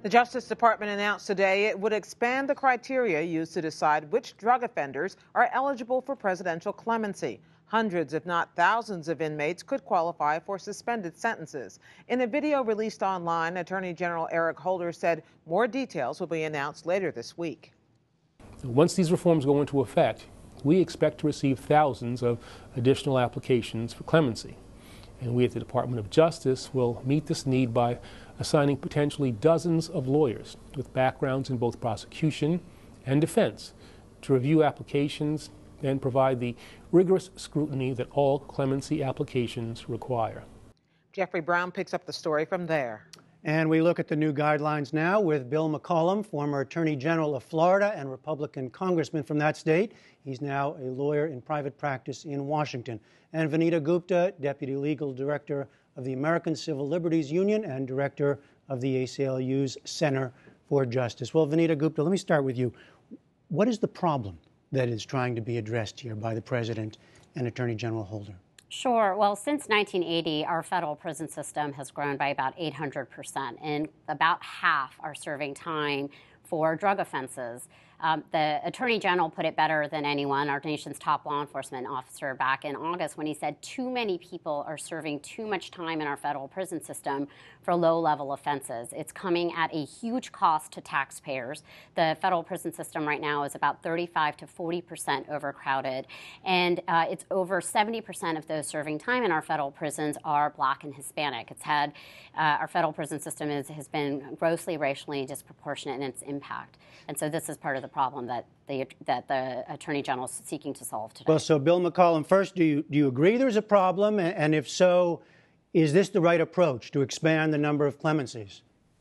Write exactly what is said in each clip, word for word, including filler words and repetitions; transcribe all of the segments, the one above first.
The Justice Department announced today it would expand the criteria used to decide which drug offenders are eligible for presidential clemency. Hundreds, if not thousands, of inmates could qualify for suspended sentences. In a video released online, Attorney General Eric Holder said more details will be announced later this week. Once these reforms go into effect, we expect to receive thousands of additional applications for clemency. And we at the Department of Justice will meet this need by assigning potentially dozens of lawyers with backgrounds in both prosecution and defense to review applications and provide the rigorous scrutiny that all clemency applications require. Jeffrey Brown picks up the story from there. And we look at the new guidelines now with Bill McCollum, former Attorney General of Florida and Republican congressman from that state. He's now a lawyer in private practice in Washington. And Vanita Gupta, Deputy Legal Director of the American Civil Liberties Union and Director of the A C L U's Center for Justice. Well, Vanita Gupta, let me start with you. What is the problem that is trying to be addressed here by the President and Attorney General Holder? Sure. Well, since nineteen eighty, our federal prison system has grown by about eight hundred percent, and about half are serving time for drug offenses. Um, the Attorney General put it better than anyone, our nation's top law enforcement officer, back in August when he said too many people are serving too much time in our federal prison system for low-level offenses. It's coming at a huge cost to taxpayers. The federal prison system right now is about thirty-five to forty percent overcrowded, and uh, it's over seventy percent of those serving time in our federal prisons are Black and Hispanic. It's had, uh, our federal prison system is, has been grossly racially disproportionate in its impact. And so this is part of the problem that the that the Attorney General is seeking to solve today. Well, so Bill McCollum, first, do you do you agree there's a problem, and if so, is this the right approach to expand the number of clemencies?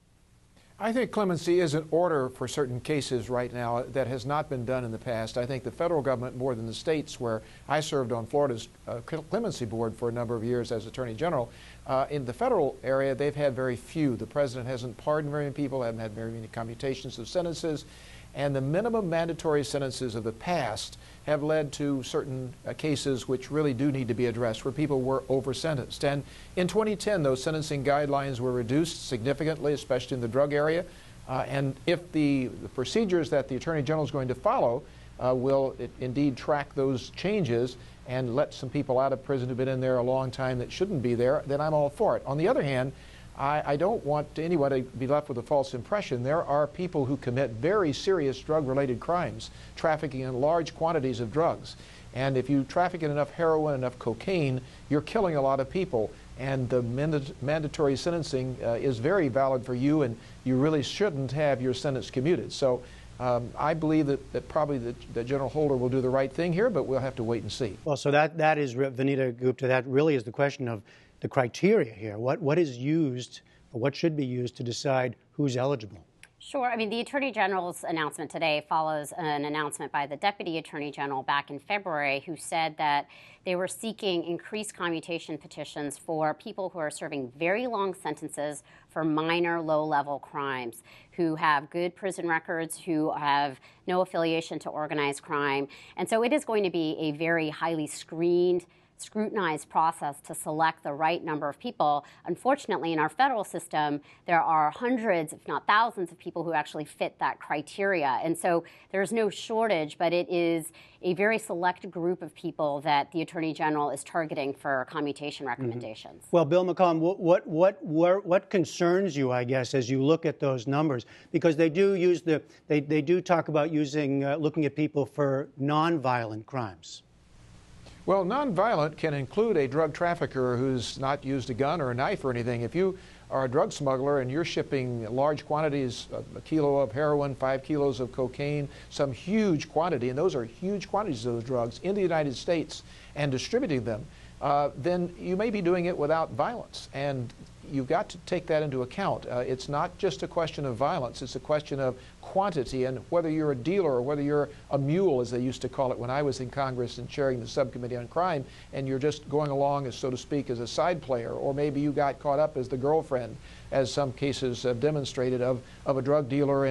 I think clemency is an order for certain cases right now that has not been done in the past. I think the federal government, more than the states, where I served on Florida's uh, clemency board for a number of years as Attorney General, uh, in the federal area, they've had very few. The president hasn't pardoned very many people, haven't had very many commutations of sentences, and the minimum mandatory sentences of the past have led to certain uh, cases which really do need to be addressed, where people were over-sentenced. And in twenty ten, those sentencing guidelines were reduced significantly, especially in the drug area. Uh, and if the, the procedures that the Attorney General is going to follow uh, will it, indeed track those changes and let some people out of prison who've been in there a long time that shouldn't be there, then I'm all for it. On the other hand, I, I don't want anyone to be left with a false impression. There are people who commit very serious drug-related crimes, trafficking in large quantities of drugs. And if you traffic in enough heroin, enough cocaine, you're killing a lot of people. And the manda mandatory sentencing uh, is very valid for you, and you really shouldn't have your sentence commuted. So um, I believe that, that probably the, the General Holder will do the right thing here, but we'll have to wait and see. Well, so that, that is, Vanita Gupta, that really is the question of the criteria here. What, what is used, or what should be used to decide who's eligible? Sure. I mean, the Attorney General's announcement today follows an announcement by the Deputy Attorney General back in February, who said that they were seeking increased commutation petitions for people who are serving very long sentences for minor, low-level crimes, who have good prison records, who have no affiliation to organized crime. And so it is going to be a very highly screened, scrutinized process to select the right number of people. Unfortunately, in our federal system, there are hundreds, if not thousands, of people who actually fit that criteria. And so there's no shortage, but it is a very select group of people that the Attorney General is targeting for commutation recommendations. Mm-hmm. Well, Bill McCollum, what, what, what, what, what concerns you, I guess, as you look at those numbers? Because they do use the, they, they do talk about using, uh, looking at people for nonviolent crimes. Well, nonviolent can include a drug trafficker who's not used a gun or a knife or anything. If you are a drug smuggler and you're shipping large quantities, a kilo of heroin, five kilos of cocaine, some huge quantity, and those are huge quantities of those drugs in the United States, and distributing them, uh, then you may be doing it without violence. And you've got to take that into account. Uh, it's not just a question of violence, it's a question of quantity, and whether you're a dealer or whether you're a mule, as they used to call it when I was in Congress and chairing the subcommittee on crime, and you're just going along, as so to speak, as a side player, or maybe you got caught up as the girlfriend, as some cases have demonstrated, of, of a drug dealer, and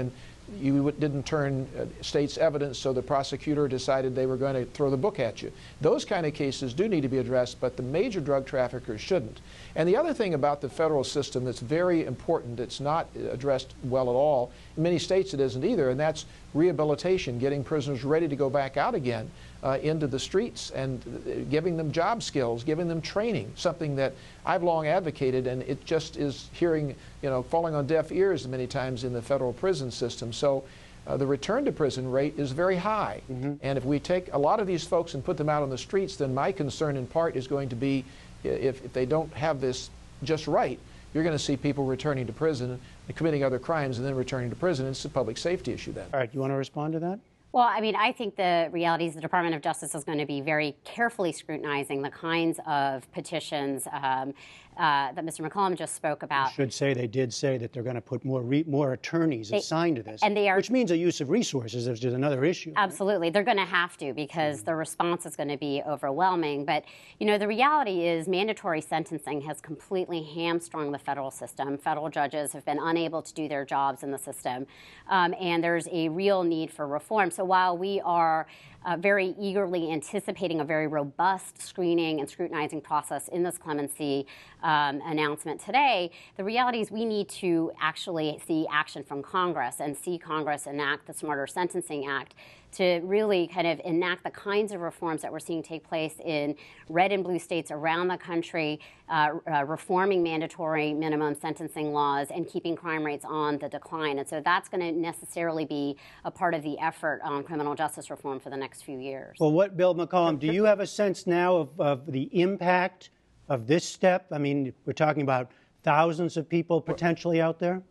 you didn't turn uh, state's evidence, so the prosecutor decided they were going to throw the book at you. Those kind of cases do need to be addressed, but the major drug traffickers shouldn't. And the other thing about the federal system that's very important, it's not addressed well at all. In many states it isn't either, and that's rehabilitation, getting prisoners ready to go back out again uh, into the streets and giving them job skills, giving them training, something that I've long advocated, and it just is hearing, you know, falling on deaf ears many times in the federal prison system. So uh, the return to prison rate is very high. Mm-hmm. And if we take a lot of these folks and put them out on the streets, then my concern in part is going to be if, if they don't have this just right, you're going to see people returning to prison, committing other crimes, and then returning to prison. It's a public safety issue then. All right, you want to respond to that? Well, I mean, I think the reality is the Department of Justice is going to be very carefully scrutinizing the kinds of petitions um, uh, that Mister McCollum just spoke about. I should say they did say that they're going to put more re more attorneys they, assigned to this, and they are, which means a use of resources, which is another issue. Absolutely. Right? They're going to have to, because mm-hmm. the response is going to be overwhelming. But, you know, the reality is mandatory sentencing has completely hamstrung the federal system. Federal judges have been unable to do their jobs in the system, um, and there's a real need for reform. So while we are uh, very eagerly anticipating a very robust screening and scrutinizing process in this clemency um, announcement today, the reality is we need to actually see action from Congress and see Congress enact the Smarter Sentencing Act to really kind of enact the kinds of reforms that we're seeing take place in red and blue states around the country, uh, uh, reforming mandatory minimum sentencing laws and keeping crime rates on the decline. And so that's going to necessarily be a part of the effort on criminal justice reform for the next few years. Well, what, Bill McCollum, do you have a sense now of, of the impact of this step? I mean, we're talking about thousands of people potentially out there.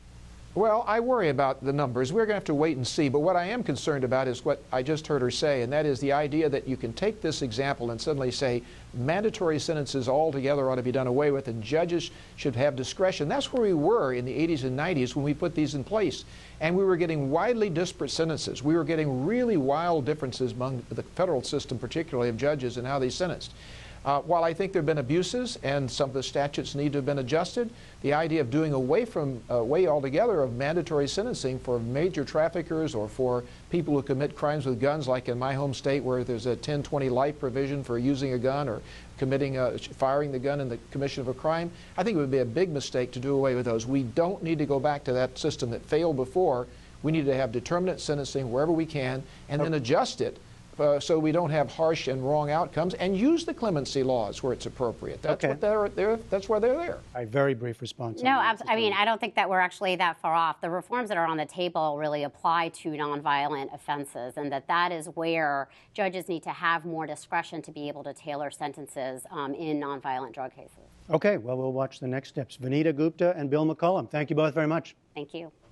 Well, I worry about the numbers. We're going to have to wait and see. But what I am concerned about is what I just heard her say, and that is the idea that you can take this example and suddenly say mandatory sentences altogether ought to be done away with, and judges should have discretion. That's where we were in the eighties and nineties when we put these in place. And we were getting widely disparate sentences. We were getting really wild differences among the federal system, particularly of judges and how they sentenced. Uh, while I think there have been abuses and some of the statutes need to have been adjusted, the idea of doing away from away altogether of mandatory sentencing for major traffickers or for people who commit crimes with guns, like in my home state where there's a ten twenty life provision for using a gun or committing a, firing the gun in the commission of a crime, I think it would be a big mistake to do away with those. We don't need to go back to that system that failed before. We need to have determinate sentencing wherever we can and then adjust it Uh, so we don't have harsh and wrong outcomes, and use the clemency laws where it's appropriate. That's okay. what they're, they're. That's why they're there. A very brief response. No, I mean, I don't think that we're actually that far off. The reforms that are on the table really apply to nonviolent offenses, and that that is where judges need to have more discretion to be able to tailor sentences um, in nonviolent drug cases. Okay, well, we'll watch the next steps. Vanita Gupta and Bill McCollum, thank you both very much. Thank you.